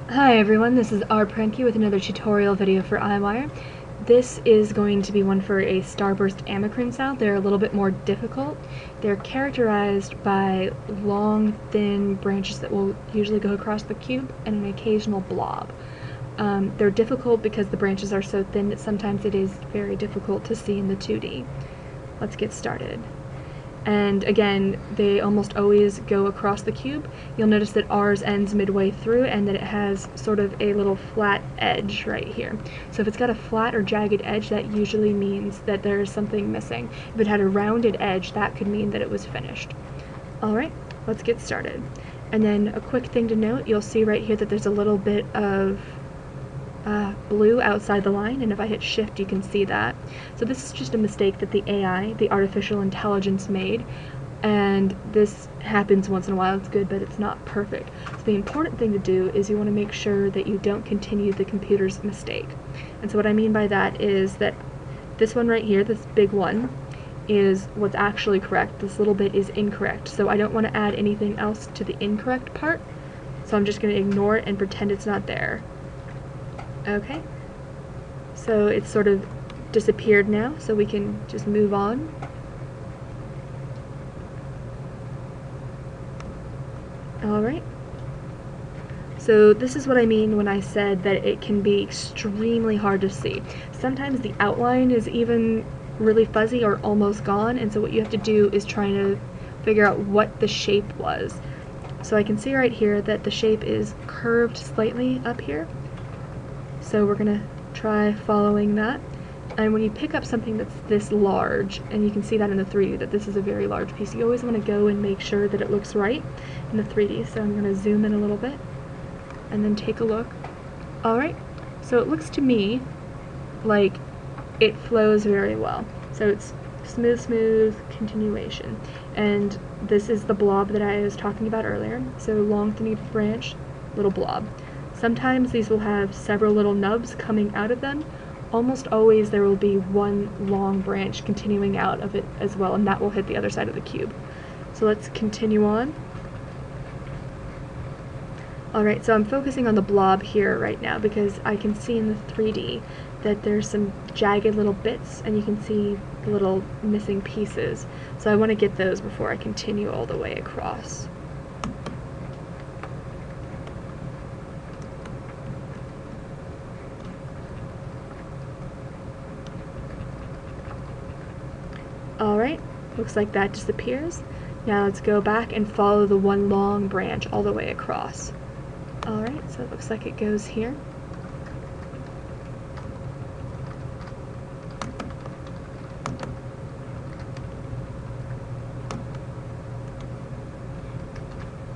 Hi everyone, this is rPranky with another tutorial video for iWire. This is going to be one for a starburst amacrine cell. They're a little bit more difficult. They're characterized by long, thin branches that will usually go across the cube and an occasional blob. They're difficult because the branches are so thin that sometimes it is very difficult to see in the 2D. Let's get started. And again, they almost always go across the cube. You'll notice that ours ends midway through and that it has sort of a little flat edge right here. So if it's got a flat or jagged edge, that usually means that there is something missing. If it had a rounded edge, that could mean that it was finished. Alright, let's get started. And then a quick thing to note, you'll see right here that there's a little bit of blue outside the line, and if I hit shift you can see that. So this is just a mistake that the AI, the artificial intelligence, made, and this happens once in a while. It's good, but it's not perfect. So the important thing to do is you want to make sure that you don't continue the computer's mistake. And so what I mean by that is that this one right here, this big one, is what's actually correct. This little bit is incorrect, so I don't want to add anything else to the incorrect part, so I'm just going to ignore it and pretend it's not there. Okay, so it's sort of disappeared now, so we can just move on. Alright, so this is what I mean when I said that it can be extremely hard to see. Sometimes the outline is even really fuzzy or almost gone, and so what you have to do is try to figure out what the shape was. So I can see right here that the shape is curved slightly up here. So we're going to try following that. And when you pick up something that's this large, and you can see that in the 3D, that this is a very large piece, you always want to go and make sure that it looks right in the 3D. So I'm going to zoom in a little bit and then take a look. Alright, so it looks to me like it flows very well. So it's smooth continuation. And this is the blob that I was talking about earlier. So long, thin branch, little blob. Sometimes these will have several little nubs coming out of them. Almost always there will be one long branch continuing out of it as well, and that will hit the other side of the cube. So let's continue on. Alright, so I'm focusing on the blob here right now because I can see in the 3D that there's some jagged little bits, and you can see the little missing pieces. So I want to get those before I continue all the way across. Alright, looks like that disappears. Now let's go back and follow the one long branch all the way across. Alright, so it looks like it goes here.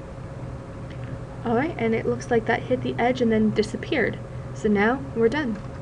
Alright, and it looks like that hit the edge and then disappeared. So now we're done.